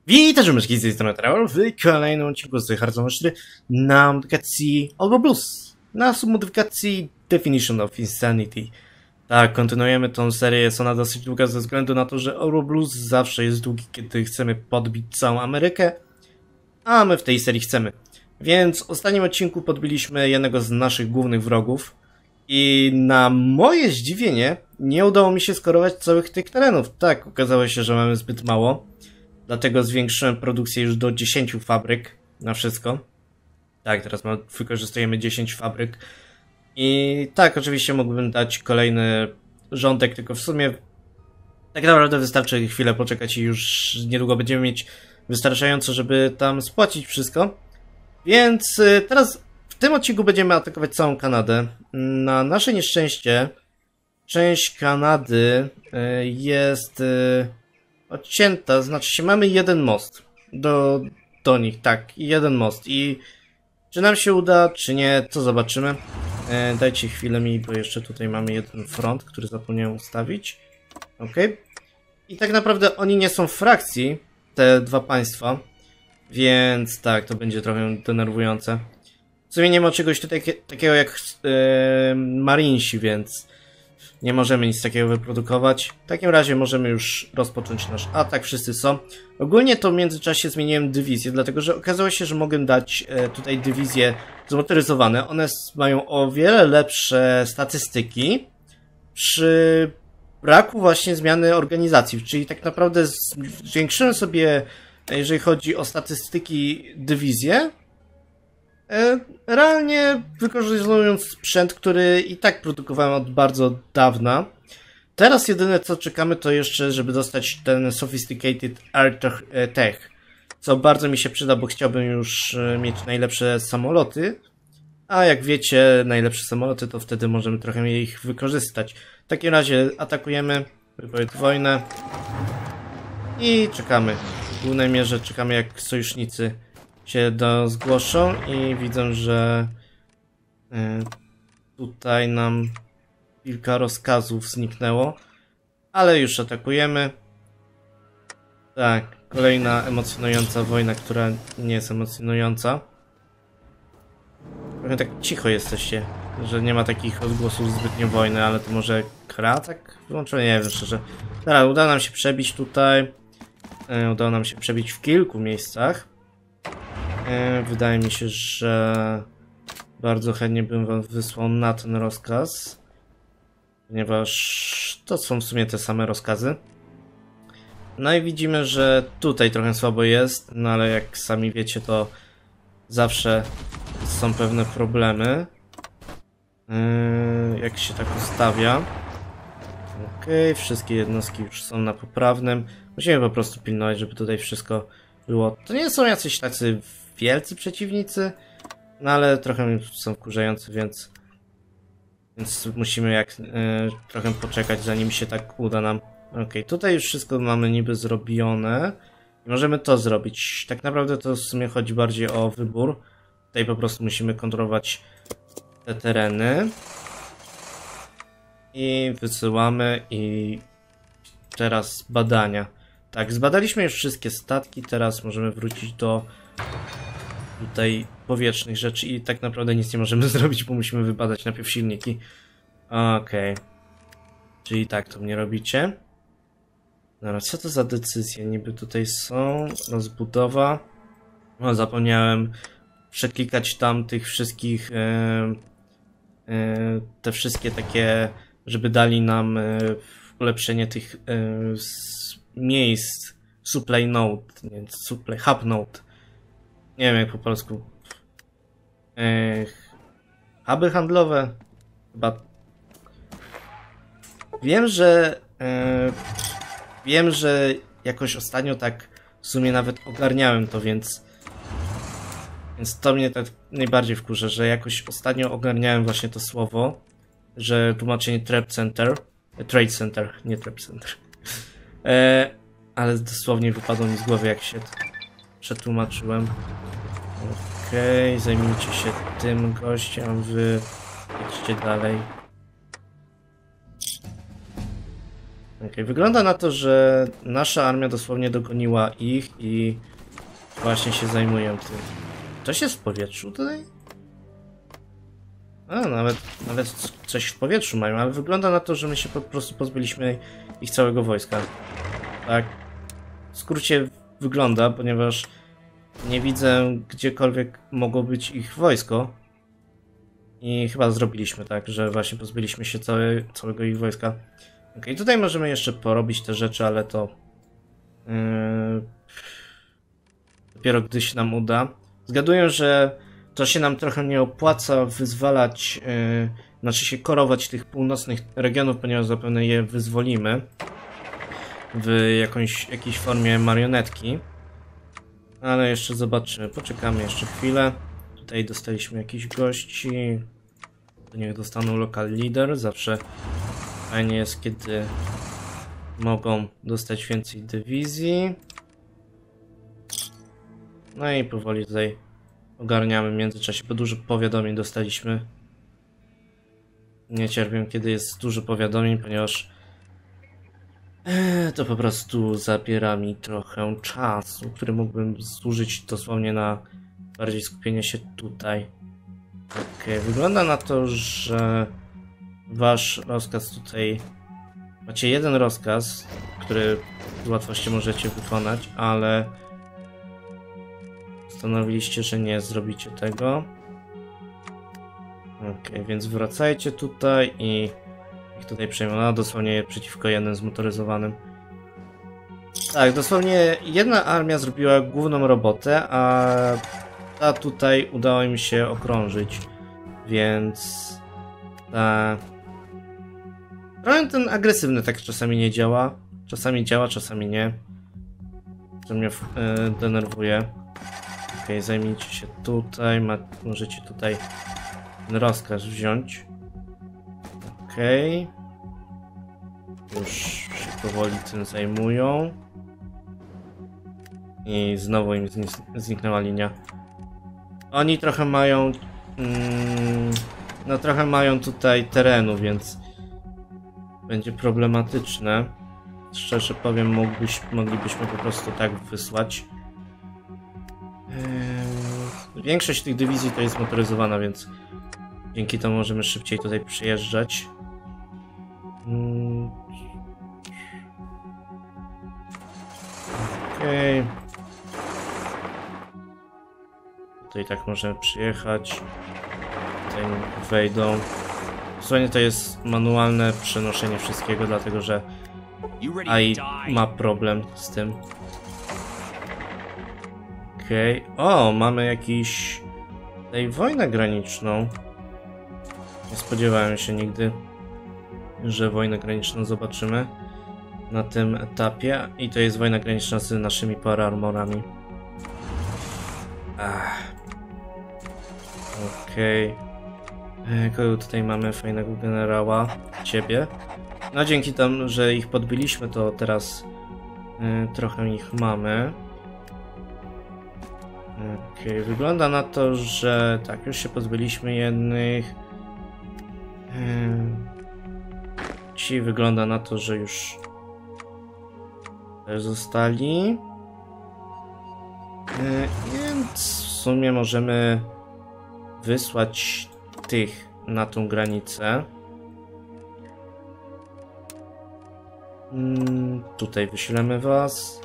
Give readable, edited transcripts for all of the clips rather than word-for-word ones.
Witajcie myszki z tej strony Trevor w kolejnym odcinku z Hearthstone 4 na modyfikacji Algo Blues, na submodyfikacji Definition of Insanity. Tak, kontynuujemy tą serię, jest ona dosyć długa ze względu na to, że Algo Blues zawsze jest długi, kiedy chcemy podbić całą Amerykę, a my w tej serii chcemy. Więc w ostatnim odcinku podbiliśmy jednego z naszych głównych wrogów i na moje zdziwienie nie udało mi się skorować całych tych terenów. Tak, okazało się, że mamy zbyt mało. Dlatego zwiększyłem produkcję już do 10 fabryk na wszystko. Tak, teraz wykorzystujemy 10 fabryk. I tak, oczywiście mógłbym dać kolejny rządek, tylko w sumie tak naprawdę wystarczy chwilę poczekać i już niedługo będziemy mieć wystarczająco, żeby tam spłacić wszystko. Więc teraz w tym odcinku będziemy atakować całą Kanadę. Na nasze nieszczęście część Kanady jest odcięta, znaczy się mamy jeden most do nich, tak, jeden most i czy nam się uda, czy nie, to zobaczymy. Dajcie chwilę mi, bo jeszcze tutaj mamy jeden front, który zapomniałem ustawić. Ok. I tak naprawdę oni nie są w frakcji, te dwa państwa, więc tak, to będzie trochę denerwujące. W sumie nie ma czegoś tutaj takiego jak Marinesi, więc nie możemy nic takiego wyprodukować. W takim razie możemy już rozpocząć nasz atak. Wszyscy są. Ogólnie to w międzyczasie zmieniłem dywizję, dlatego że okazało się, że mogę dać tutaj dywizje zmotoryzowane. One mają o wiele lepsze statystyki przy braku właśnie zmiany organizacji. Czyli tak naprawdę zwiększyłem sobie, jeżeli chodzi o statystyki, dywizję. Realnie wykorzystując sprzęt, który i tak produkowałem od bardzo dawna. Teraz jedyne co czekamy to jeszcze, żeby dostać ten Sophisticated Air Tech, co bardzo mi się przyda, bo chciałbym już mieć najlepsze samoloty. A jak wiecie, najlepsze samoloty to wtedy możemy trochę ich wykorzystać. W takim razie atakujemy, wypowiedź wojnę i czekamy. W głównej mierze czekamy jak sojusznicy się zgłoszą i widzę, że tutaj nam kilka rozkazów zniknęło, ale już atakujemy. Tak, kolejna emocjonująca wojna, która nie jest emocjonująca. Trochę tak cicho jesteście, że nie ma takich odgłosów zbytnio wojny, ale to może gra tak wyłączona? Nie wiem szczerze. Dobra, udało nam się przebić tutaj. Udało nam się przebić w kilku miejscach. Wydaje mi się, że bardzo chętnie bym wam wysłał na ten rozkaz, ponieważ to są w sumie te same rozkazy. No i widzimy, że tutaj trochę słabo jest, no ale jak sami wiecie, to zawsze są pewne problemy, jak się tak ustawia. Ok, wszystkie jednostki już są na poprawnym. Musimy po prostu pilnować, żeby tutaj wszystko było. To nie są jacyś tacy wielcy przeciwnicy, no ale trochę są wkurzający, więc musimy trochę poczekać, zanim się tak uda nam. Ok, tutaj już wszystko mamy niby zrobione i możemy to zrobić. Tak naprawdę to w sumie chodzi bardziej o wybór. Tutaj po prostu musimy kontrolować te tereny i wysyłamy i teraz badania. Tak, zbadaliśmy już wszystkie statki, teraz możemy wrócić do tutaj powietrznych rzeczy i tak naprawdę nic nie możemy zrobić, bo musimy wybadać najpierw silniki. Okej. Czyli tak to mnie robicie. Dobra, co to za decyzje? Niby tutaj są. Rozbudowa. No, zapomniałem przeklikać tam tych wszystkich te wszystkie takie, żeby dali nam ulepszenie tych miejsc. Supply node, nie, supply hub node. Nie wiem jak po polsku. Huby handlowe. Chyba. Wiem, że jakoś ostatnio tak w sumie nawet ogarniałem to, więc to mnie tak najbardziej wkurza, że jakoś ostatnio ogarniałem właśnie to słowo, że tłumaczenie Trade Center, nie Trade Center. Ale dosłownie wypadło mi z głowy, jak się przetłumaczyłem. Okej, zajmijcie się tym gościem, wy idźcie dalej. Okay, wygląda na to, że nasza armia dosłownie dogoniła ich i właśnie się zajmują tym. Coś jest w powietrzu tutaj? A, nawet coś w powietrzu mają, ale wygląda na to, że my się po prostu pozbyliśmy ich całego wojska. Tak, w skrócie wygląda, ponieważ nie widzę gdziekolwiek mogło być ich wojsko. I chyba zrobiliśmy tak, że właśnie pozbyliśmy się całego ich wojska. Ok, tutaj możemy jeszcze porobić te rzeczy, ale to dopiero gdy się nam uda. Zgaduję, że to się nam trochę nie opłaca wyzwalać, znaczy się korować tych północnych regionów, ponieważ zapewne je wyzwolimy w jakiejś formie marionetki. Ale jeszcze zobaczymy, poczekamy jeszcze chwilę. Tutaj dostaliśmy jakichś gości. Niech dostaną local leader. Zawsze fajnie jest, kiedy mogą dostać więcej dywizji. No i powoli tutaj ogarniamy w międzyczasie, bo dużo powiadomień dostaliśmy. Nie cierpię, kiedy jest dużo powiadomień, ponieważ to po prostu zabiera mi trochę czasu, który mógłbym zużyć dosłownie na bardziej skupienie się tutaj. Ok, wygląda na to, że wasz rozkaz tutaj... Macie jeden rozkaz, który z łatwością możecie wykonać, ale postanowiliście, że nie zrobicie tego. Ok, więc wracajcie tutaj i ich tutaj przejmą. No, dosłownie przeciwko jednym zmotoryzowanym. Tak, dosłownie jedna armia zrobiła główną robotę, a tutaj udało im się okrążyć. Więc... Trochę ten agresywny tak czasami nie działa. Czasami działa, czasami nie. To mnie denerwuje. Ok, zajmijcie się tutaj. Możecie tutaj ten rozkaz wziąć. Ok. Już się powoli tym zajmują. I znowu im zniknęła linia. Oni trochę mają... no trochę mają tutaj terenu, więc... będzie problematyczne. Szczerze powiem, moglibyśmy po prostu tak wysłać. Większość tych dywizji to jest motoryzowana, więc dzięki temu możemy szybciej tutaj przyjeżdżać. Okej. Tutaj tak możemy przyjechać. Tutaj wejdą. Dosłownie to jest manualne przenoszenie wszystkiego, dlatego że AI ma problem z tym. Okej. O, mamy jakiś... tutaj wojnę graniczną. Nie spodziewałem się nigdy, że wojnę graniczną zobaczymy na tym etapie. I to jest wojna graniczna z naszymi paraarmorami. Okej. Kogo tutaj mamy? Fajnego generała. Ciebie. No dzięki temu, że ich podbiliśmy, to teraz trochę ich mamy. Okej, wygląda na to, że tak, już się pozbyliśmy jednych. Ci wygląda na to, że już też zostali. Więc w sumie możemy wysłać tych na tą granicę. Tutaj wyślemy was.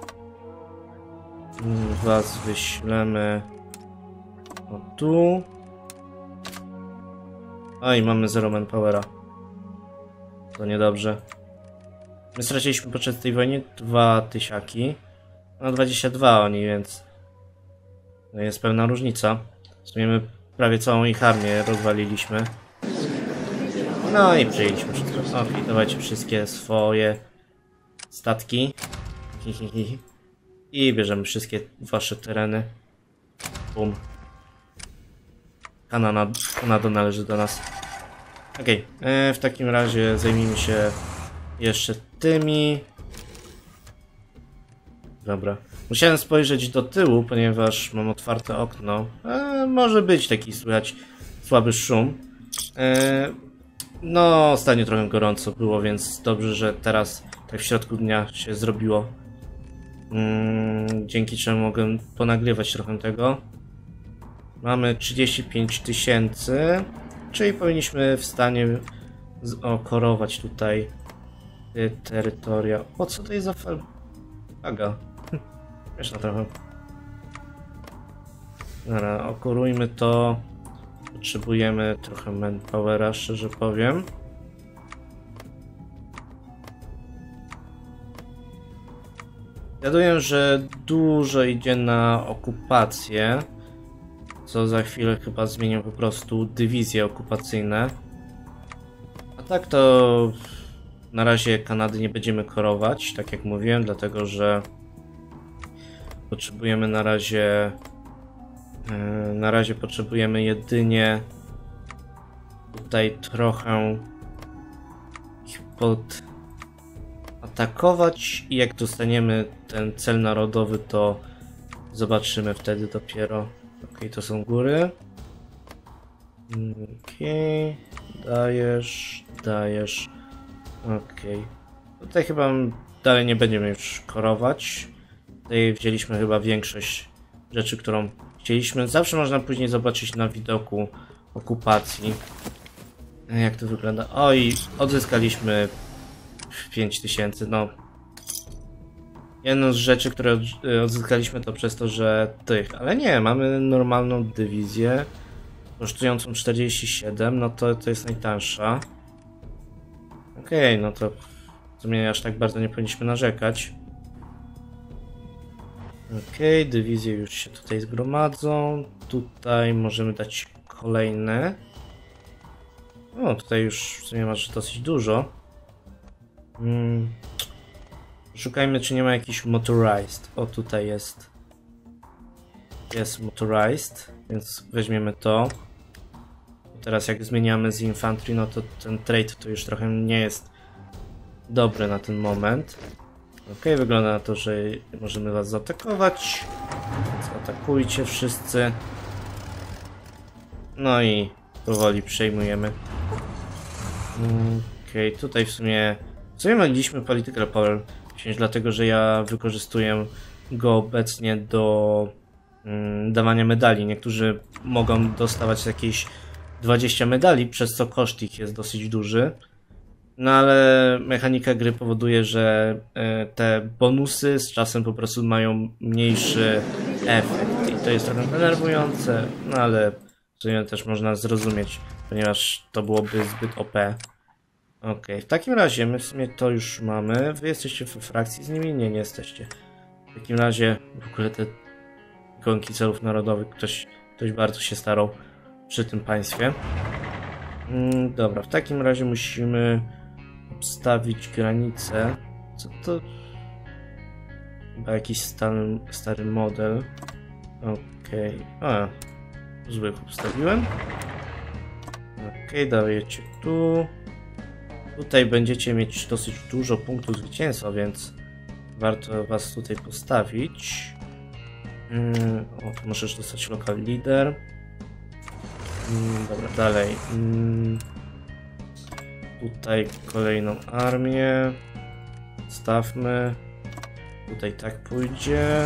Was wyślemy o tu. A i mamy 0 manpowera. To niedobrze. My straciliśmy podczas tej wojny 2 tysiaki. No 22 oni, więc to jest pewna różnica. W sumie my prawie całą ich armię rozwaliliśmy. No i przejęliśmy wszystko. Ok, dawajcie wszystkie swoje statki. I bierzemy wszystkie wasze tereny. Bum. Kanada należy do nas. Ok, w takim razie zajmijmy się jeszcze tymi. Dobra. Musiałem spojrzeć do tyłu, ponieważ mam otwarte okno. Może być taki słychać słaby szum. No, ostatnio trochę gorąco było, więc dobrze, że teraz tak w środku dnia się zrobiło. Dzięki czemu mogę ponagrywać trochę tego. Mamy 35 000, czyli powinniśmy w stanie okorować tutaj te terytoria. O, co to jest za flaga? Śmieszna trochę. Dobra, okorujmy to. Potrzebujemy trochę manpowera, szczerze powiem. Wiaduję, że dużo idzie na okupację. Co za chwilę chyba zmienią po prostu dywizje okupacyjne. A tak to na razie Kanady nie będziemy korować, tak jak mówiłem, dlatego że potrzebujemy na razie potrzebujemy jedynie tutaj trochę ich atakować i jak dostaniemy ten cel narodowy, to zobaczymy wtedy dopiero. Ok, to są góry. Ok, dajesz. Ok, tutaj chyba dalej nie będziemy już korować. Tutaj wzięliśmy chyba większość rzeczy, którą chcieliśmy. Zawsze można później zobaczyć na widoku okupacji, jak to wygląda. Oj, odzyskaliśmy 5000, no. Jedną z rzeczy, które odzyskaliśmy, to przez to, że ale nie, mamy normalną dywizję kosztującą 47, no to jest najtańsza. Okej, no to w sumie aż tak bardzo nie powinniśmy narzekać. Okej, dywizje już się tutaj zgromadzą. Tutaj możemy dać kolejne. O, tutaj już w sumie masz dosyć dużo. Szukajmy, czy nie ma jakiś motorized. O, tutaj jest. Jest motorized, więc weźmiemy to. Teraz jak zmieniamy z infantry, no to ten trade to już trochę nie jest dobry na ten moment. Ok, wygląda na to, że możemy was zaatakować. Więc atakujcie wszyscy. No i powoli przejmujemy. Ok, tutaj w sumie mogliśmy political power wziąć, dlatego że ja wykorzystuję go obecnie do dawania medali. Niektórzy mogą dostawać jakieś 20 medali, przez co koszt ich jest dosyć duży. No ale mechanika gry powoduje, że te bonusy z czasem po prostu mają mniejszy efekt i to jest trochę denerwujące, no ale w sumie też można zrozumieć, ponieważ to byłoby zbyt OP. Ok, w takim razie my w sumie to już mamy. Wy jesteście w frakcji z nimi? Nie jesteście. W takim razie w ogóle te ikonki celów narodowych ktoś bardzo się starał przy tym państwie. Dobra, w takim razie musimy obstawić granicę. Co to? Chyba jakiś stary model. Okej. Złych obstawiłem. Okej, dajecie tu. Tutaj będziecie mieć dosyć dużo punktów zwycięstwa, więc warto was tutaj postawić. O, tu możesz dostać local leader. Dobra, dalej. Tutaj kolejną armię. Stawmy. Tutaj tak pójdzie.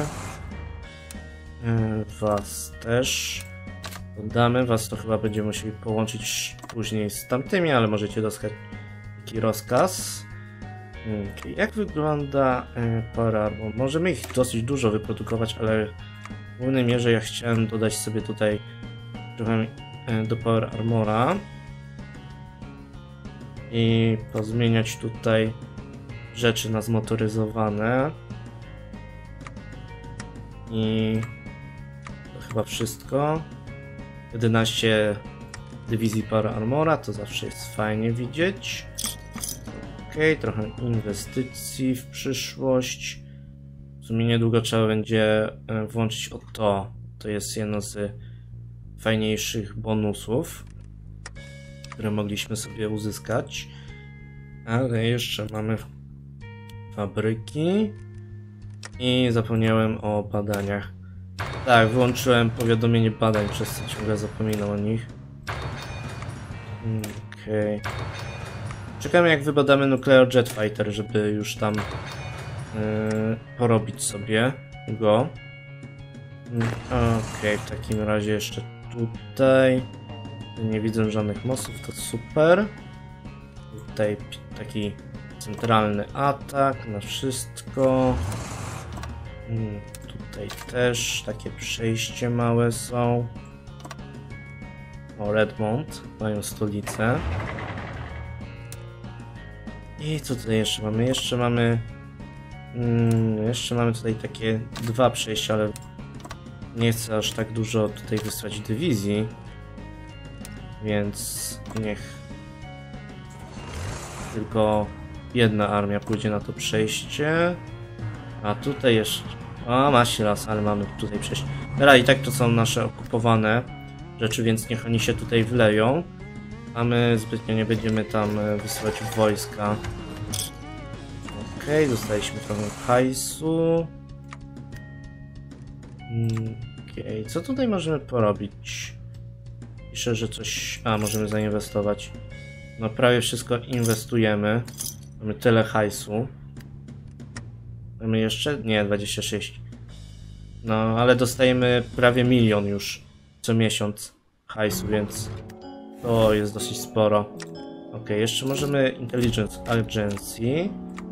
Was też. Dodamy. Was to chyba będziemy musieli połączyć później z tamtymi, ale możecie dostać taki rozkaz. Jak wygląda Power Armor? Możemy ich dosyć dużo wyprodukować, ale w głównej mierze ja chciałem dodać sobie tutaj trochę do Power Armora i pozmieniać tutaj rzeczy na zmotoryzowane i to chyba wszystko. 11 dywizji Power Armora, to zawsze jest fajnie widzieć. Ok, trochę inwestycji w przyszłość. W sumie niedługo trzeba będzie włączyć o to. To jest jedno z fajniejszych bonusów, które mogliśmy sobie uzyskać. Ale jeszcze mamy fabryki. I zapomniałem o badaniach. Tak, wyłączyłem powiadomienie badań, przez co ciągle zapominam o nich. Ok, Okej. Czekamy jak wybadamy Nuclear Jet Fighter, żeby już tam porobić sobie go. Okej, w takim razie jeszcze tutaj. Nie widzę żadnych mostów, to super. Tutaj taki centralny atak na wszystko. Tutaj też takie przejście małe są. O, Redmond mają stolicę. I co tutaj jeszcze mamy? Jeszcze mamy tutaj takie dwa przejścia, ale nie chcę aż tak dużo tutaj wysłać dywizji. Więc niech tylko jedna armia pójdzie na to przejście. A tutaj jeszcze... O, Masilas, ale mamy tutaj przejście. Dobra, i tak to są nasze okupowane rzeczy, więc niech oni się tutaj wleją. A my zbytnio nie będziemy tam wysyłać wojska. Okej, dostaliśmy trochę hajsu. Okej, co tutaj możemy porobić? Piszę, że coś... A, możemy zainwestować. No prawie wszystko inwestujemy. Mamy tyle hajsu. Mamy jeszcze? Nie, 26. No, ale dostajemy prawie 1 milion już co miesiąc hajsu, więc to jest dosyć sporo. Ok, jeszcze możemy Intelligence Agency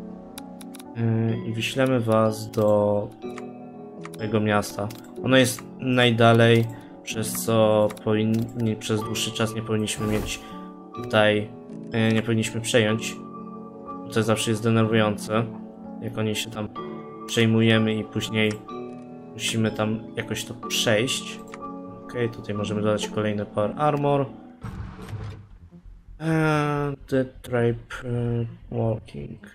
i wyślemy was do tego miasta. Ono jest najdalej, przez co przez dłuższy czas nie powinniśmy mieć tutaj, nie powinniśmy przejąć. To zawsze jest denerwujące, jak oni się tam przejmujemy i później musimy tam jakoś to przejść. Ok, tutaj możemy dodać kolejny Power Armor. The Tribe Walking.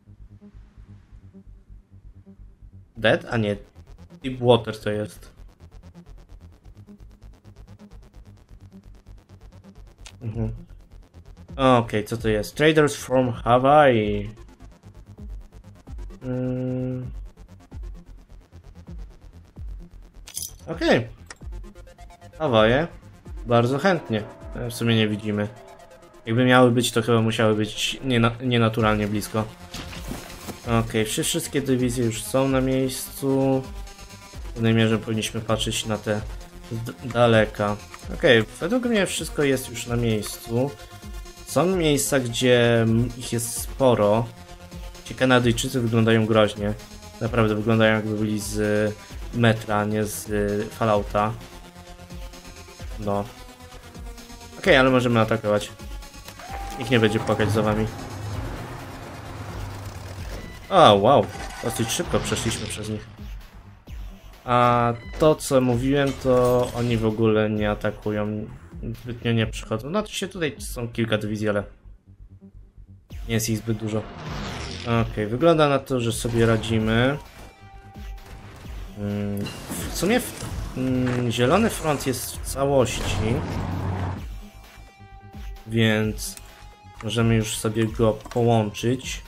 Dead? A nie, Deep Water to jest. Okej, co to jest? Traders from Hawaii. Okej. Hawaje. Bardzo chętnie. W sumie nie widzimy. Jakby miały być, to chyba musiały być nienaturalnie blisko. Okej, wszystkie dywizje już są na miejscu. W pewnej mierze powinniśmy patrzeć na te daleka. Okej, według mnie wszystko jest już na miejscu. Są miejsca, gdzie ich jest sporo. Ci Kanadyjczycy wyglądają groźnie. Naprawdę wyglądają jakby byli z Metra, nie z Fallouta. No. Okej, ale możemy atakować. Nikt nie będzie płakać za wami. O, wow. Dosyć szybko przeszliśmy przez nich. A to, co mówiłem, to oni w ogóle nie atakują. Zbytnio nie przychodzą. No to się tutaj są kilka dywizji, ale nie jest ich zbyt dużo. Okej, wygląda na to, że sobie radzimy. W sumie zielony front jest w całości, więc możemy już sobie go połączyć.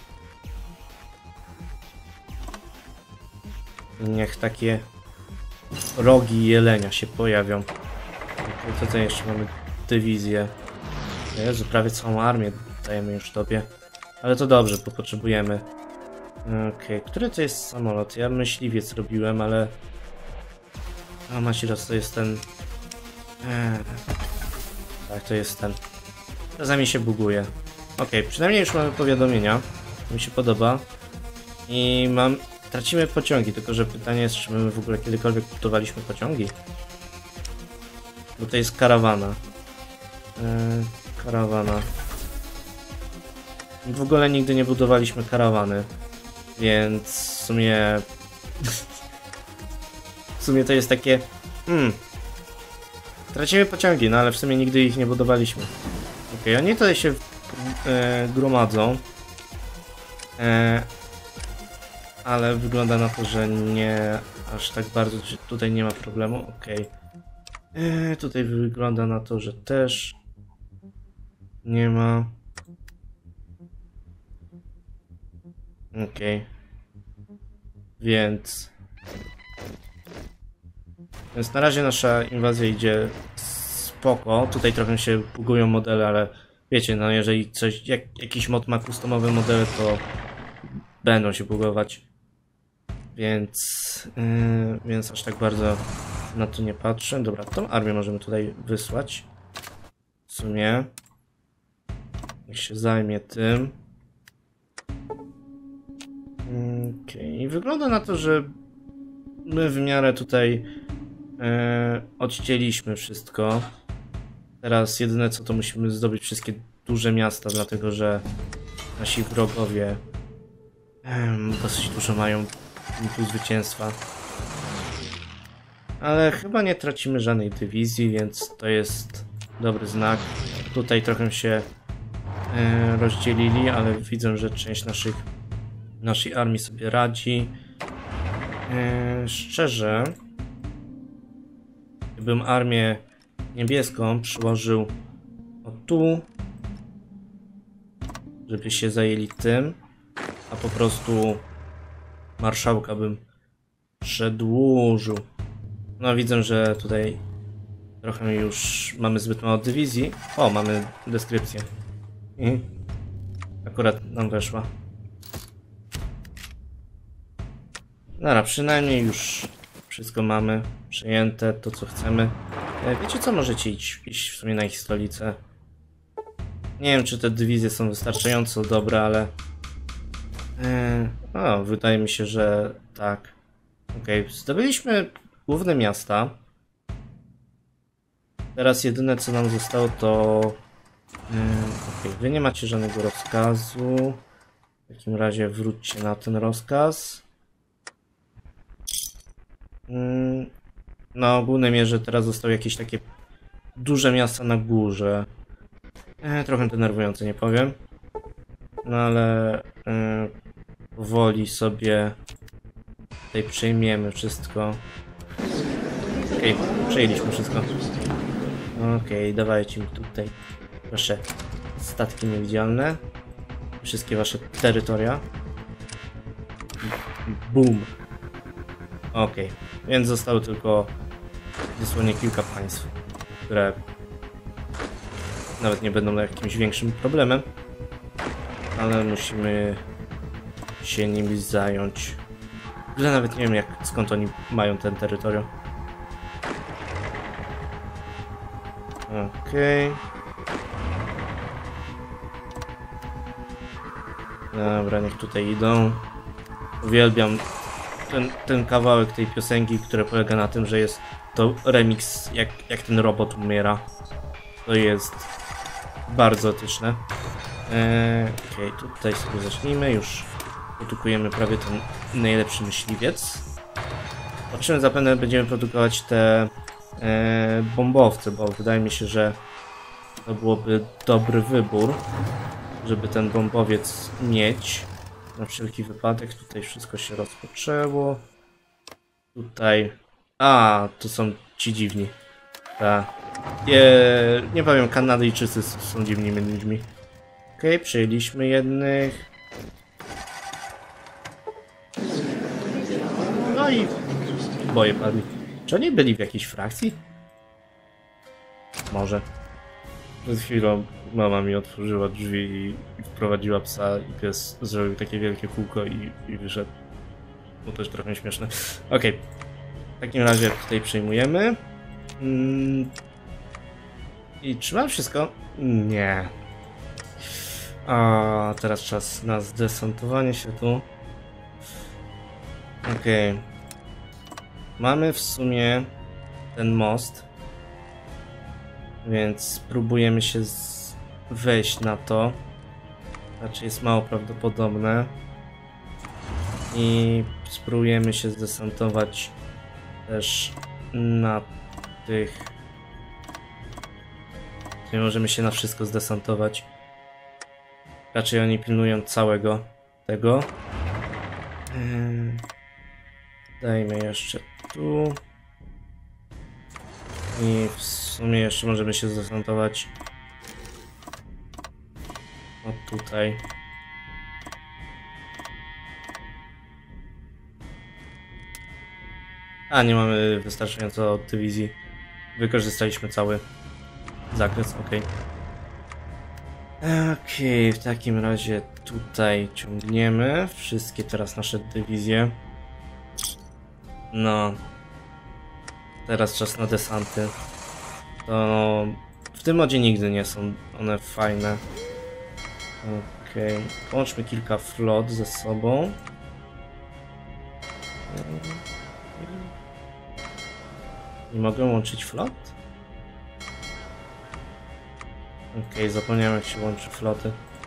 Niech takie rogi jelenia się pojawią. I tutaj jeszcze mamy dywizję. Jezu, prawie całą armię dajemy już tobie. Ale to dobrze, bo potrzebujemy. Okej, który to jest samolot? Ja myśliwiec robiłem, ale... A macie raz, to jest ten... Tak, to jest ten. Czasami się buguje. Okej, przynajmniej już mamy powiadomienia. Mi się podoba. I tracimy pociągi, tylko że pytanie jest, czy my w ogóle kiedykolwiek budowaliśmy pociągi? Bo to jest karawana. Karawana. W ogóle nigdy nie budowaliśmy karawany. Więc w sumie... w sumie to jest takie... Tracimy pociągi, no ale w sumie nigdy ich nie budowaliśmy. Okej, oni tutaj się gromadzą. Ale wygląda na to, że nie aż tak bardzo, tutaj nie ma problemu. Okej. Tutaj wygląda na to, że też nie ma. Okej. Więc na razie nasza inwazja idzie spoko. Tutaj trochę się bugują modele, ale wiecie, no jeżeli coś, jakiś mod ma customowe modele, to będą się bugować. Więc aż tak bardzo na to nie patrzę. Dobra, tą armię możemy tutaj wysłać. W sumie. Niech się zajmie tym. Okej. Wygląda na to, że my w miarę tutaj odcięliśmy wszystko. Teraz jedyne co to musimy zdobyć wszystkie duże miasta, dlatego że nasi wrogowie dosyć dużo mają punktu zwycięstwa. Ale chyba nie tracimy żadnej dywizji, więc to jest dobry znak. Tutaj trochę się rozdzielili, ale widzę, że część naszej armii sobie radzi. Szczerze, gdybym armię niebieską przyłożył o tu, żeby się zajęli tym, a po prostu marszałka bym przedłużył. No widzę, że tutaj trochę już mamy zbyt mało dywizji. O, mamy deskrypcję. I akurat nam weszła. Dobra, przynajmniej już wszystko mamy przejęte, to co chcemy. Wiecie co, możecie iść w sumie na ich stolicę. Nie wiem, czy te dywizje są wystarczająco dobre, ale... wydaje mi się, że tak. Okej, zdobyliśmy główne miasta. Teraz jedyne co nam zostało to... wy nie macie żadnego rozkazu. W takim razie wróćcie na ten rozkaz. Na ogólnej mierze teraz zostały jakieś takie duże miasta na górze. Trochę denerwujące, nie powiem. No ale powoli sobie tutaj przejmiemy wszystko. Okej, przejęliśmy wszystko. Okej, dawajcie mi tutaj wasze statki niewidzialne. Wszystkie wasze terytoria. Boom. Okej, więc zostało tylko dosłownie kilka państw, które nawet nie będą jakimś większym problemem, ale musimy się nimi zająć. W ogóle nawet nie wiem skąd oni mają ten terytorium. Okej. Dobra, niech tutaj idą. Uwielbiam ten kawałek tej piosenki, który polega na tym, że jest to remix, jak ten robot umiera. To jest bardzo etyczne. Okej, tutaj sobie zacznijmy. Już produkujemy prawie ten najlepszy myśliwiec. Po czym zapewne będziemy produkować te bombowce, bo wydaje mi się, że to byłoby dobry wybór, żeby ten bombowiec mieć. Na wszelki wypadek tutaj wszystko się rozpoczęło. Tutaj... tu są ci dziwni. Nie powiem, Kanadyjczycy są dziwnymi ludźmi. Okej, przejęliśmy jednych. No i boje padli. Czy oni byli w jakiejś frakcji? Może. Przed chwilą mama mi otworzyła drzwi i wprowadziła psa i pies zrobił takie wielkie kółko i wyszedł. Było też trochę śmieszne. Okej. W takim razie tutaj przejmujemy. I czy mam wszystko? Nie. A teraz czas na zdesantowanie się tu. Okej. Mamy w sumie ten most. Więc spróbujemy się wejść na to. Raczej jest mało prawdopodobne. I spróbujemy się zdesantować też na tych... Nie możemy się na wszystko zdesantować. Raczej oni pilnują całego tego. Dajmy jeszcze tu. I w sumie jeszcze możemy się zdesantować o tutaj. Nie mamy wystarczająco dywizji. Wykorzystaliśmy cały zakres, ok. Okej, w takim razie tutaj ciągniemy wszystkie teraz nasze dywizje. No, teraz czas na desanty. To w tym modzie nigdy nie są one fajne. Okej, połączmy kilka flot ze sobą. Nie mogę łączyć flot? Okej, zapomniałem jak się łączy floty.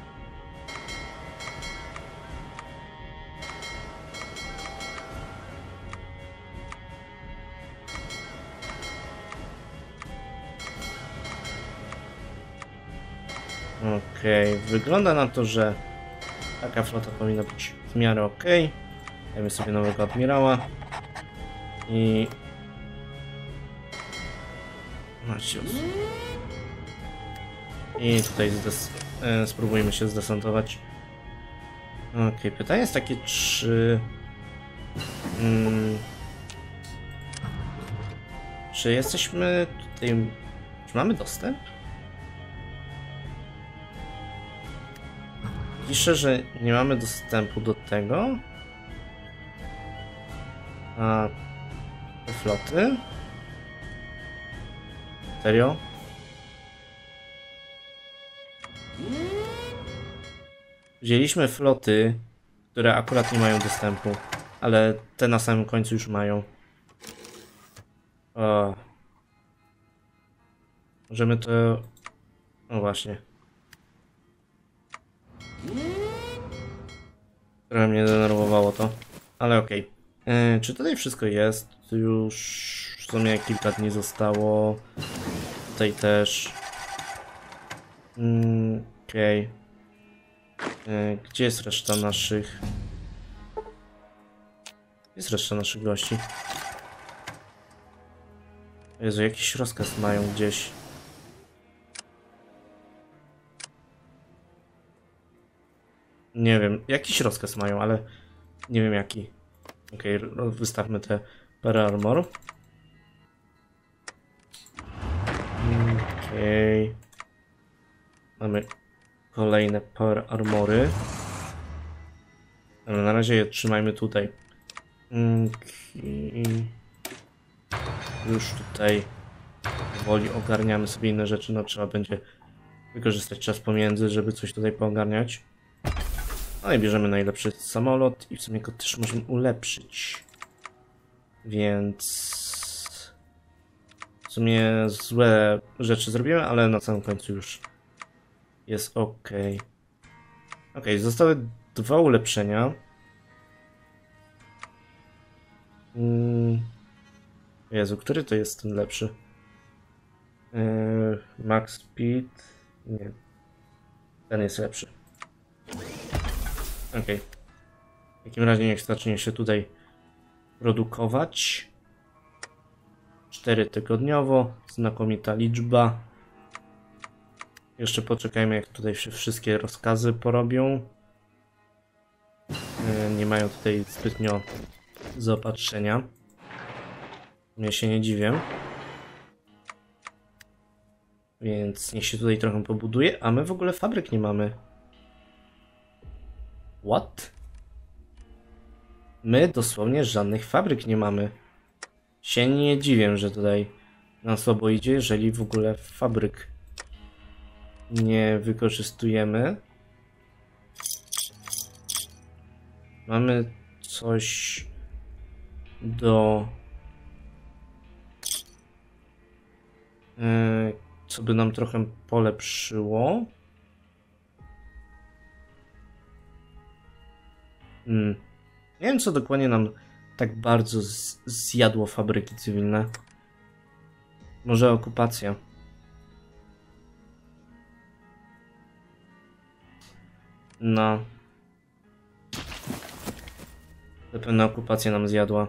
Okej, wygląda na to, że taka flota powinna być w miarę okej. Dajmy sobie nowego admirała. I... I tutaj spróbujmy się zdesantować. Okej, pytanie jest takie, czy... czy jesteśmy tutaj... Czy mamy dostęp? Pisze, że nie mamy dostępu do tego. A... te floty? Serio? Wzięliśmy floty, które akurat nie mają dostępu, ale te na samym końcu już mają. O. Możemy to... No właśnie. Trochę mnie denerwowało to, ale okej. Czy tutaj wszystko jest? Już w sumie kilka dni zostało. Tutaj też. Okej. Gdzie jest reszta naszych... Jest reszta naszych gości. Jezu, jakiś rozkaz mają gdzieś. Nie wiem, jakiś rozkaz mają, ale nie wiem jaki. Okej, wystawmy te parę armor. Okej. Mamy kolejne power armory. Ale na razie je trzymajmy tutaj. Już tutaj powoli ogarniamy sobie inne rzeczy. No trzeba będzie wykorzystać czas pomiędzy, żeby coś tutaj poogarniać. No i bierzemy najlepszy samolot i w sumie go też możemy ulepszyć. Więc... w sumie złe rzeczy zrobiłem, ale na samym końcu już jest ok. Ok, zostały dwa ulepszenia. Jezu, który to jest ten lepszy? Max Speed? Nie. Ten jest lepszy. Ok. W takim razie niech zacznie się tutaj produkować. 4 tygodniowo. Znakomita liczba. Jeszcze poczekajmy, jak tutaj się wszystkie rozkazy porobią. Nie mają tutaj zbytnio zaopatrzenia. Ja się nie dziwię. Więc niech się tutaj trochę pobuduje. A my w ogóle fabryk nie mamy. What? My dosłownie żadnych fabryk nie mamy. Się nie dziwię, że tutaj nam słabo idzie, jeżeli w ogóle fabryk nie wykorzystujemy. Mamy coś do... co by nam trochę polepszyło. Nie wiem, co dokładnie nam tak bardzo zjadło fabryki cywilne. Może okupacja. No. Zapewne okupacja nam zjadła.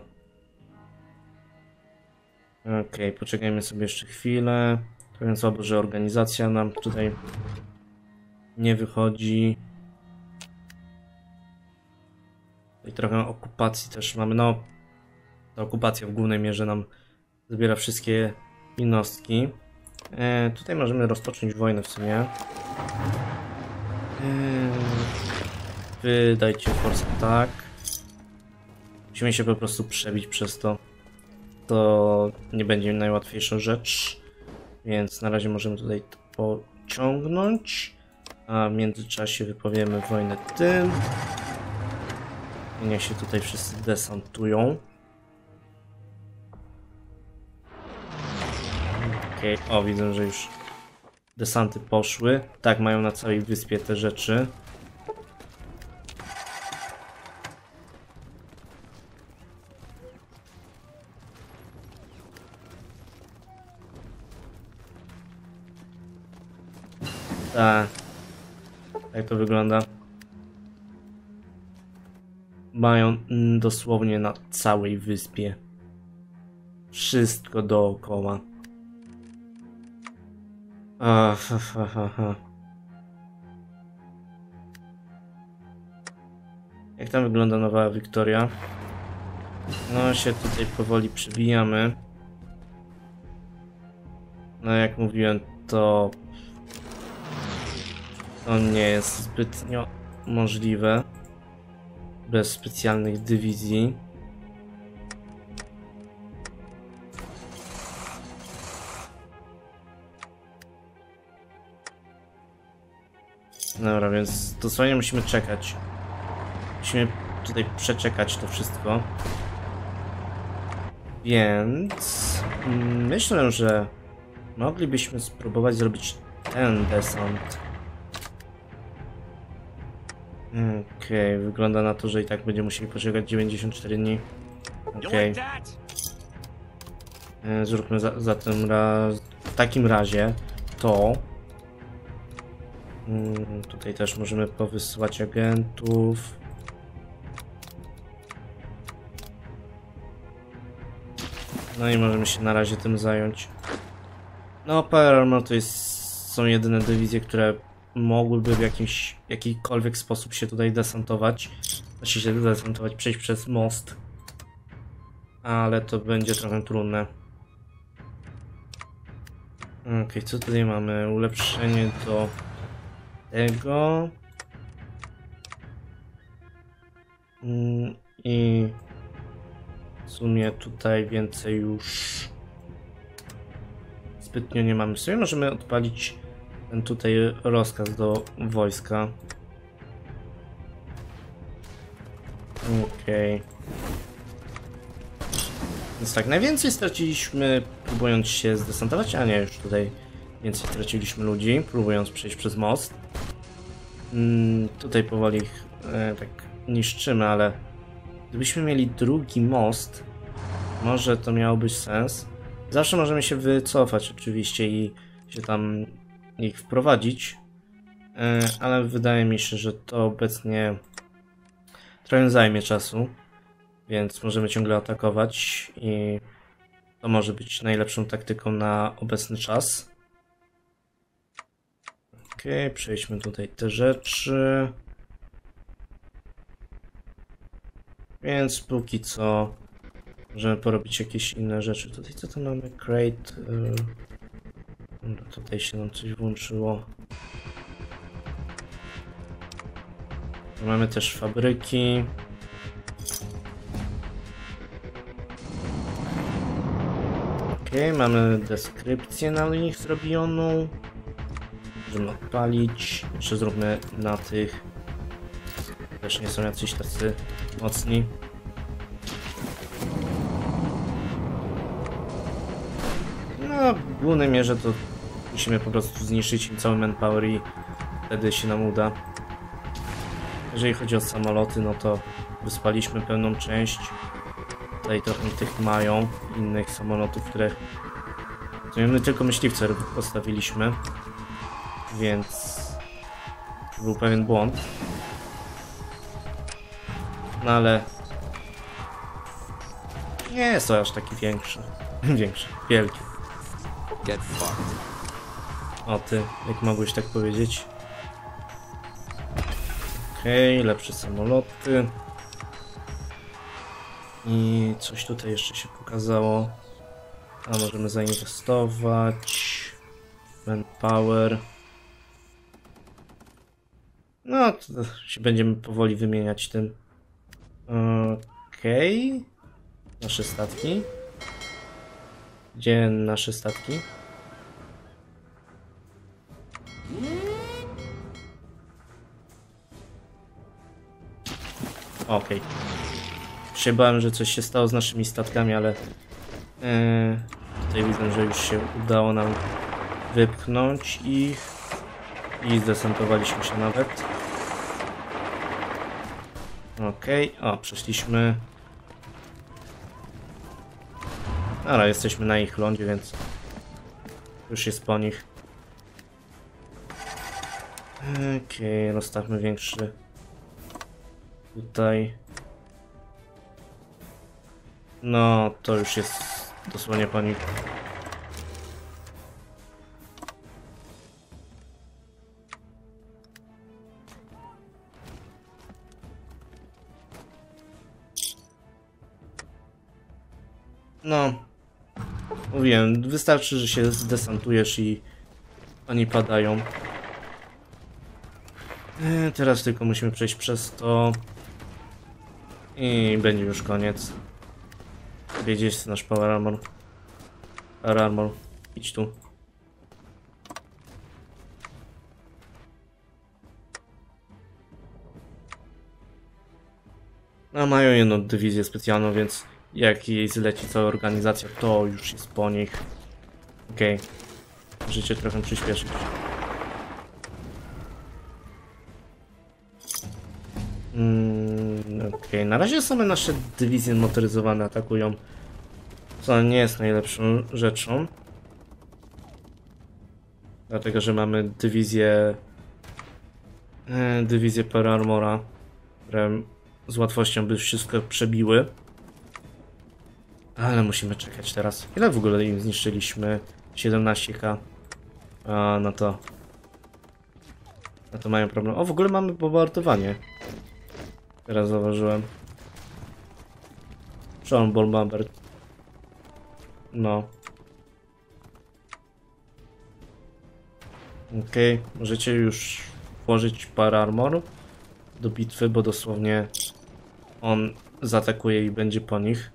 Okej, poczekajmy sobie jeszcze chwilę. Trochę słabo, że organizacja nam tutaj nie wychodzi. I trochę okupacji też mamy. No, ta okupacja w głównej mierze nam zabiera wszystkie jednostki. Tutaj możemy rozpocząć wojnę w sumie. Wydajcie force attack. Musimy się po prostu przebić przez to. To nie będzie najłatwiejsza rzecz. Więc na razie możemy tutaj to pociągnąć. A w międzyczasie wypowiemy wojnę tym. I niech się tutaj wszyscy desantują. Okej, o widzę, że już desanty poszły. Tak, mają na całej wyspie te rzeczy. Tak. Jak to wygląda? Mają dosłownie na całej wyspie. Wszystko dookoła. Jak tam wygląda Nowa Wiktoria? No się tutaj powoli przebijamy. No jak mówiłem, to nie jest zbytnio możliwe bez specjalnych dywizji. Dobra, więc dosłownie musimy czekać. Musimy tutaj przeczekać to wszystko. Więc myślę, że moglibyśmy spróbować zrobić ten desant. Okej, wygląda na to, że i tak będziemy musieli poczekać 94 dni. Okej. Zróbmy w takim razie to. Tutaj też możemy powysyłać agentów. No i możemy się na razie tym zająć. No, Power Armor to są jedyne dywizje, które mogłyby w jakikolwiek sposób się tutaj desantować. Znaczy się desantować, przejść przez most. Ale to będzie trochę trudne. Okej, co tutaj mamy? Ulepszenie do tego. I w sumie tutaj więcej już zbytnio nie mamy. W sumie możemy odpalić ten tutaj rozkaz do wojska. Okej. Więc tak, najwięcej straciliśmy próbując się zdesantować, a nie, już tutaj więcej straciliśmy ludzi, próbując przejść przez most. Tutaj powoli ich tak niszczymy, ale gdybyśmy mieli drugi most, może to miało być sens. Zawsze możemy się wycofać oczywiście i się tam ich wprowadzić, ale wydaje mi się, że to obecnie trochę zajmie czasu, więc możemy ciągle atakować i to może być najlepszą taktyką na obecny czas. Okej, przejdźmy tutaj te rzeczy. Więc póki co możemy porobić jakieś inne rzeczy. Tutaj co to mamy? Crate. Tutaj się nam coś włączyło. Mamy też fabryki. Okej, mamy deskrypcję na nich zrobioną. Możemy odpalić. Jeszcze zróbmy na tych. Też nie są jacyś tacy mocni. No, w głównej mierze to musimy po prostu zniszczyć im cały manpower i wtedy się nam uda. Jeżeli chodzi o samoloty, no to wyspaliśmy pełną część. Tutaj trochę tych mają innych samolotów, które my tylko myśliwce postawiliśmy, więc to był pewien błąd. No ale nie jest to aż taki większy, wielki. O ty, jak mogłeś tak powiedzieć? Okej, lepsze samoloty. I coś tutaj jeszcze się pokazało. A możemy zainwestować. Manpower. No, to się będziemy powoli wymieniać tym. Okej. Nasze statki. Gdzie nasze statki? Okej. Się bałem, że coś się stało z naszymi statkami, ale tutaj widzę, że już się udało nam wypchnąć ich i zdesantowaliśmy się nawet. Okej, o, przeszliśmy. Ale jesteśmy na ich lądzie, więc już jest po nich. Okej, rozstawmy większy tutaj. No, to już jest dosłownie po nich. No, mówiłem, wystarczy, że się zdesantujesz i oni padają. Teraz tylko musimy przejść przez to i będzie już koniec. Gdzie jest nasz Power Armor? Power Armor, idź tu. A mają jedną dywizję specjalną, więc jak jej zleci cała organizacja, to już jest po nich. Okej. Możecie trochę przyspieszyć. Okej, na razie same nasze dywizje motoryzowane atakują, co nie jest najlepszą rzeczą. Dlatego, że mamy dywizję Power Armora, które z łatwością by wszystko przebiły. Ale musimy czekać teraz. Ile w ogóle im zniszczyliśmy? 17k. A, no to mają problem. O, w ogóle mamy bombardowanie. Teraz zauważyłem. Sean Bomber. No. Okej, możecie już włożyć parę armor do bitwy, bo dosłownie on zaatakuje i będzie po nich.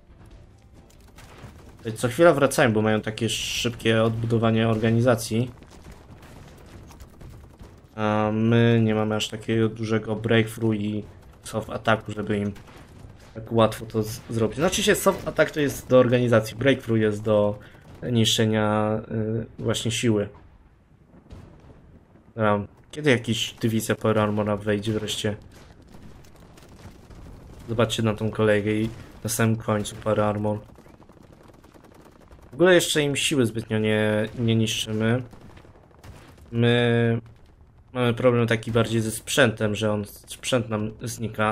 Co chwila wracają, bo mają takie szybkie odbudowanie organizacji. A my nie mamy aż takiego dużego breakthrough i soft ataku, żeby im tak łatwo to zrobić. Znaczy się soft attack to jest do organizacji, breakthrough jest do niszczenia właśnie siły. Dobra, kiedy jakiś dywizja Power Armora wejdzie wreszcie? Zobaczcie na tą kolejkę i na samym końcu Power Armor. W ogóle jeszcze im siły zbytnio nie niszczymy. My mamy problem taki bardziej ze sprzętem, że sprzęt nam znika,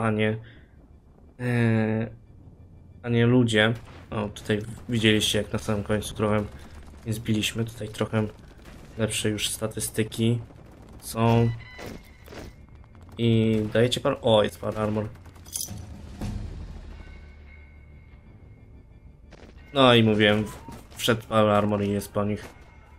a nie ludzie. O, tutaj widzieliście, jak na samym końcu trochę nie zbiliśmy. Tutaj trochę lepsze już statystyki są. I dajecie par... O, jest Power Armor. No i mówiłem, wszedł Power Armor i jest po nich.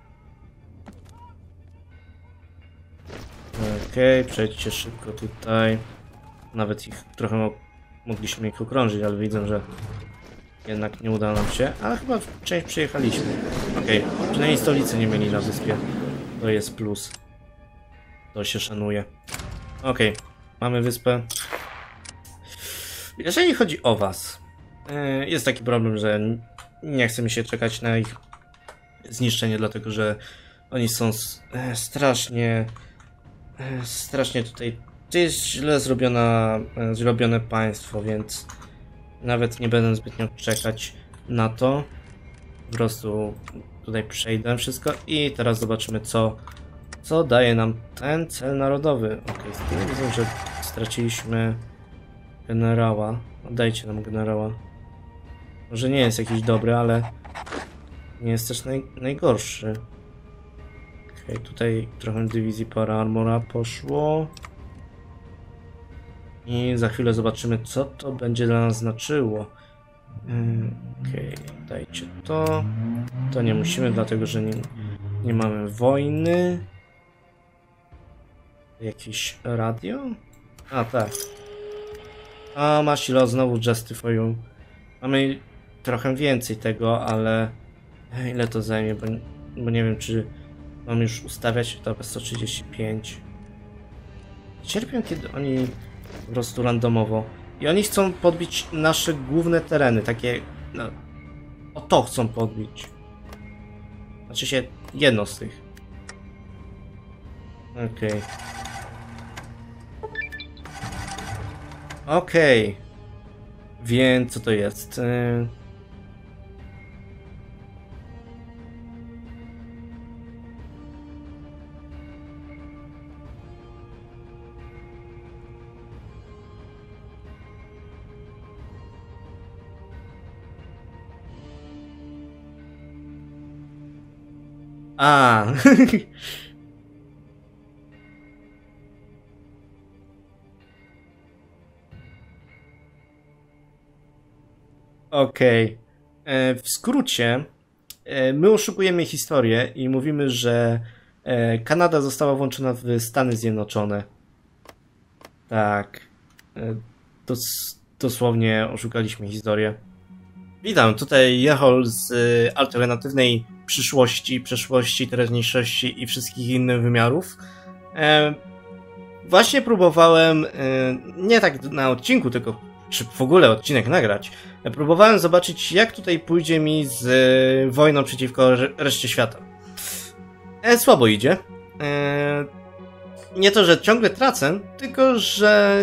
Okej, przejdźcie szybko tutaj. Nawet ich trochę mogliśmy ich okrążyć, ale widzę, że jednak nie uda nam się. Ale chyba część przejechaliśmy. Okej, przynajmniej stolicy nie mieli na wyspie. To jest plus. To się szanuje. Okej, mamy wyspę. Jeżeli chodzi o was, jest taki problem, że nie chce mi się czekać na ich zniszczenie, dlatego że oni są strasznie tutaj. To jest źle zrobione państwo, więc nawet nie będę zbytnio czekać na to. Po prostu tutaj przejdę wszystko i teraz zobaczymy, co daje nam ten cel narodowy. Okej, z tym widzę, że straciliśmy generała. Oddajcie nam generała. Może nie jest jakiś dobry, ale nie jest też najgorszy. Okej, tutaj trochę dywizji Power Armora poszło. I za chwilę zobaczymy, co to będzie dla nas znaczyło. Okej, dajcie to. To nie musimy, dlatego że nie mamy wojny. Jakieś radio? A, tak. A, Masilo, znowu Justify. Mamy trochę więcej tego, ale... Ile to zajmie, bo nie wiem, czy mam już ustawiać to 135. Cierpię, kiedy oni po prostu randomowo. I oni chcą podbić nasze główne tereny, takie... No, o to chcą podbić. Znaczy się, jedno z tych. Okej. Okej. Wiem, co to jest. A. Okej. W skrócie, my oszukujemy historię i mówimy, że Kanada została włączona w Stany Zjednoczone. Tak. Dosłownie oszukaliśmy historię. Witam, tutaj Jehol z alternatywnej przyszłości, przeszłości, teraźniejszości i wszystkich innych wymiarów. Właśnie próbowałem, nie tak na odcinku, tylko czy w ogóle odcinek nagrać. Próbowałem zobaczyć, jak tutaj pójdzie mi z wojną przeciwko reszcie świata. Słabo idzie. Nie to, że ciągle tracę, tylko że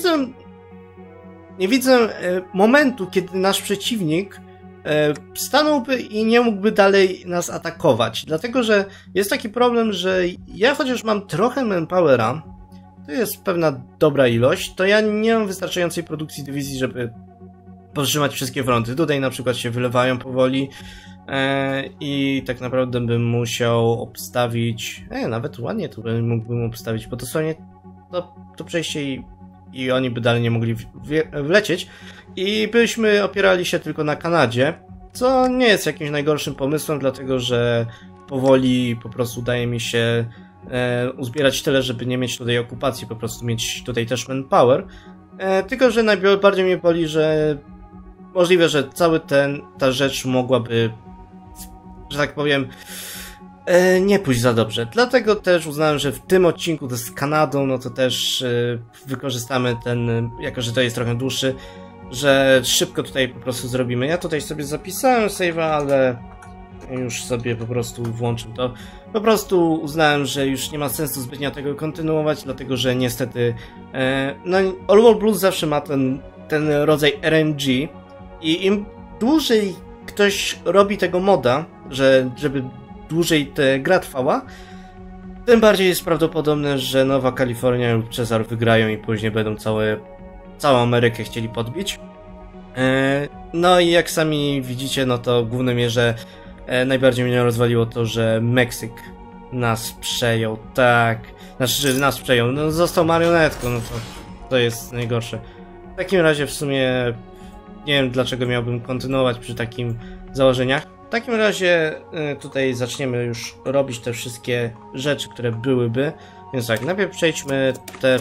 nie widzę momentu, kiedy nasz przeciwnik stanąłby i nie mógłby dalej nas atakować. Dlatego, że jest taki problem, że ja chociaż mam trochę manpowera, to jest pewna dobra ilość, to ja nie mam wystarczającej produkcji dywizji, żeby powstrzymać wszystkie fronty. Tutaj na przykład się wylewają powoli i tak naprawdę bym musiał obstawić, nawet ładnie tu mógłbym obstawić, bo dosłownie to przejście i oni by dalej nie mogli wlecieć i byśmy opierali się tylko na Kanadzie, co nie jest jakimś najgorszym pomysłem, dlatego że powoli po prostu udaje mi się uzbierać tyle, żeby nie mieć tutaj okupacji, po prostu mieć tutaj też manpower. Tylko że najbardziej mnie boli, że możliwe, że ta rzecz mogłaby, że tak powiem, nie pójść za dobrze. Dlatego też uznałem, że w tym odcinku z Kanadą, no to też wykorzystamy ten, jako że to jest trochę dłuższy, że szybko tutaj po prostu zrobimy. Ja tutaj sobie zapisałem save'a, ale już sobie po prostu włączę to. Po prostu uznałem, że już nie ma sensu zbytnio tego kontynuować, dlatego że niestety no, All War Blues zawsze ma ten rodzaj RNG i im dłużej ktoś robi tego moda, żeby dłużej ta gra trwała, tym bardziej jest prawdopodobne, że Nowa Kalifornia lub Cezar wygrają i później będą całą Amerykę chcieli podbić. No i jak sami widzicie, no to w głównej mierze najbardziej mnie rozwaliło to, że Meksyk nas przejął, tak. Znaczy, nas przejął, no został marionetką, no to jest najgorsze. W takim razie w sumie nie wiem, dlaczego miałbym kontynuować przy takim założeniach. W takim razie tutaj zaczniemy już robić te wszystkie rzeczy, które byłyby. Więc tak, najpierw przejdźmy te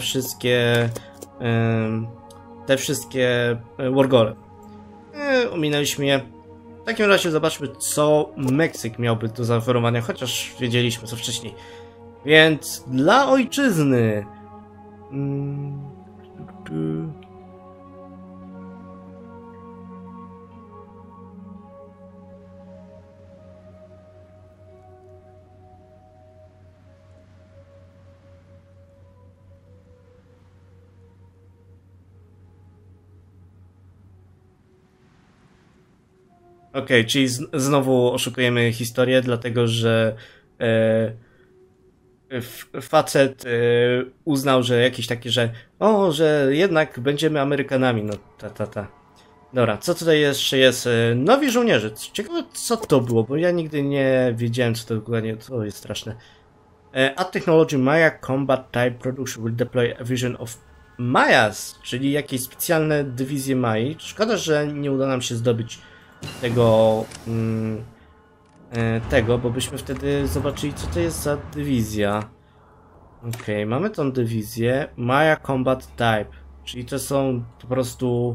wszystkie wargole. Ominęliśmy je. W takim razie zobaczmy, co Meksyk miałby do zaoferowania, chociaż wiedzieliśmy co wcześniej. Więc dla ojczyzny. Okej, czyli znowu oszukujemy historię, dlatego że facet uznał, że jakieś takie, że jednak będziemy Amerykanami, no ta. Dobra, co tutaj jeszcze jest? Nowi żołnierze. Ciekawe, co to było, bo ja nigdy nie wiedziałem, co to dokładnie, to jest straszne. Add technology Maya Combat Type Production will deploy a vision of Mayas, czyli jakieś specjalne dywizje Mai. Szkoda, że nie uda nam się zdobyć tego, bo byśmy wtedy zobaczyli, co to jest za dywizja. Okej, mamy tą dywizję Maya Combat Type, czyli to są po prostu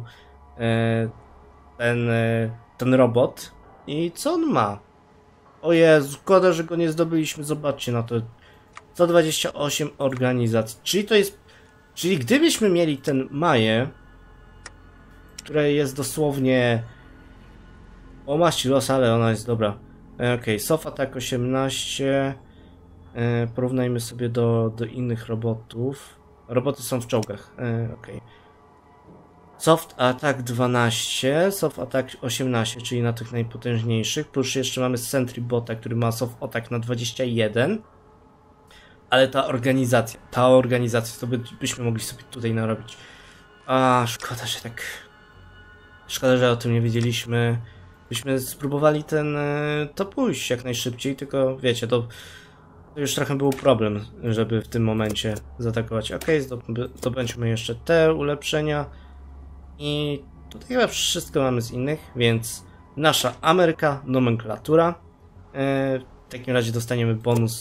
ten robot. I co on ma? O Jezu, szkoda, że go nie zdobyliśmy, zobaczcie na to. 128 organizacji, czyli to jest... Czyli gdybyśmy mieli ten Maję, które jest dosłownie... O maści los, ale ona jest dobra. Okej, Soft Attack 18. Porównajmy sobie do innych robotów. Roboty są w czołgach. Okej. Soft Attack 12, Soft Attack 18, czyli na tych najpotężniejszych. Plus jeszcze mamy Sentry Bota, który ma Soft Attack na 21. Ale ta organizacja, to byśmy mogli sobie tutaj narobić. A, szkoda, że tak... Szkoda, że o tym nie wiedzieliśmy. Byśmy spróbowali to pójść jak najszybciej, tylko wiecie, to już trochę był problem, żeby w tym momencie zaatakować. Ok, zdobędźmy jeszcze te ulepszenia. I tutaj chyba wszystko mamy z innych, więc nasza Ameryka, nomenklatura. W takim razie dostaniemy bonus,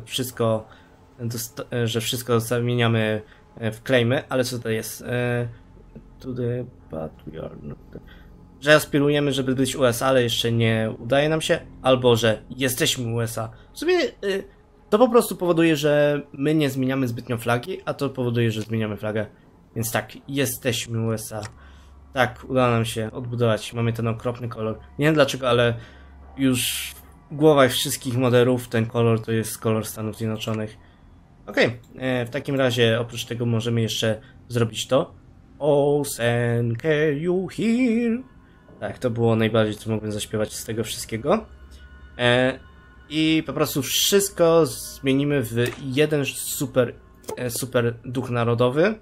że wszystko zamieniamy w claimy, ale co to jest? Że aspirujemy, żeby być USA, ale jeszcze nie udaje nam się, albo że jesteśmy USA. W sumie to po prostu powoduje, że my nie zmieniamy zbytnio flagi, a to powoduje, że zmieniamy flagę. Więc tak, jesteśmy USA. Tak, udało nam się odbudować. Mamy ten okropny kolor. Nie wiem dlaczego, ale już w głowach wszystkich moderów ten kolor to jest kolor Stanów Zjednoczonych. Okej, w takim razie oprócz tego możemy jeszcze zrobić to. Osen, can you hear? Tak, to było najbardziej, co mogłem zaśpiewać z tego wszystkiego. I po prostu wszystko zmienimy w jeden super duch narodowy.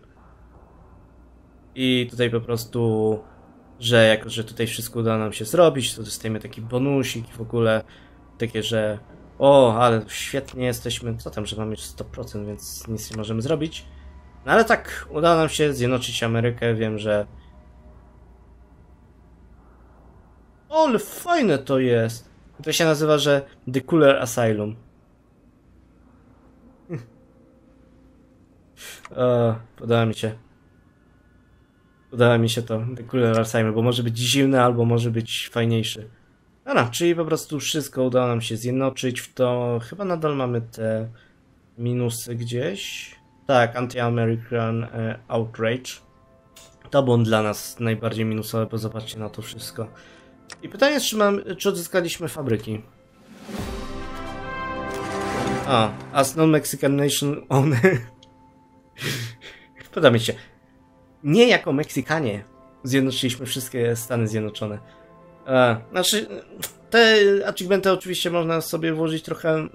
I tutaj po prostu, jako że tutaj wszystko uda nam się zrobić, to dostajemy taki bonusik i w ogóle takie, że o, ale świetnie jesteśmy, co tam, że mamy już 100%, więc nic nie możemy zrobić. No ale tak, udało nam się zjednoczyć Amerykę, wiem, że... O, ale fajne to jest! To się nazywa, że The Cooler Asylum. Podoba mi się. Podoba mi się to, The Cooler Asylum, bo może być zimny, albo może być fajniejszy. Dobra, czyli po prostu wszystko udało nam się zjednoczyć w to. Chyba nadal mamy te minusy gdzieś. Tak, Anti-American Outrage. To był dla nas najbardziej minusowe, bo zobaczcie na to wszystko. I pytanie jest, czy odzyskaliśmy fabryki. As non-Mexican nation owner. Podoba mi się. Nie jako Meksykanie zjednoczyliśmy wszystkie Stany Zjednoczone. Znaczy, te achievementy oczywiście można sobie włożyć trochę...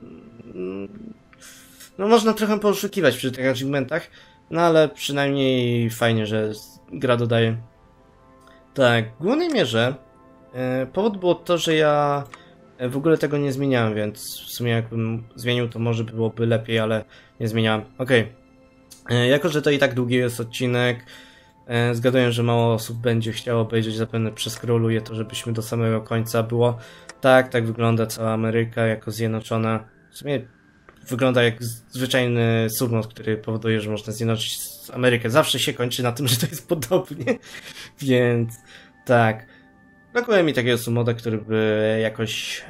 No można trochę poszukiwać przy tych achievementach, no ale przynajmniej fajnie, że gra dodaje. Tak, w głównej mierze powód było to, że ja w ogóle tego nie zmieniałem, więc w sumie jakbym zmienił, to może byłoby lepiej, ale nie zmieniałem. Okej. Jako że to i tak długi jest odcinek, zgaduję, że mało osób będzie chciało obejrzeć, zapewne przeskroluję to, żebyśmy do samego końca było. Tak wygląda cała Ameryka jako zjednoczona. W sumie wygląda jak zwyczajny submod, który powoduje, że można zjednoczyć Amerykę. Zawsze się kończy na tym, że to jest podobnie. Więc tak. Brakuje mi takiego submoda, który by jakoś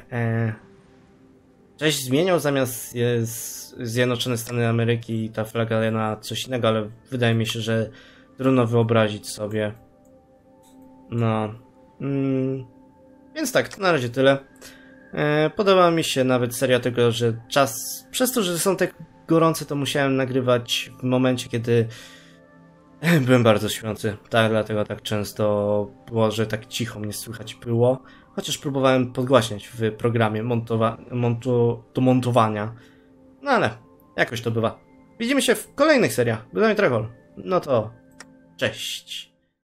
coś zmieniał, zamiast jest Zjednoczone Stany Ameryki i ta flaga na coś innego, ale wydaje mi się, że trudno wyobrazić sobie. No. Więc tak, to na razie tyle. Podoba mi się nawet seria tego, że przez to, że są tak gorące, to musiałem nagrywać w momencie, kiedy byłem bardzo śpiący. Tak, dlatego tak często było, że tak cicho mnie słychać było. Chociaż próbowałem podgłaśniać w programie do montowania. No ale jakoś to bywa. Widzimy się w kolejnych seriach. Byłem Trevor. No to cześć.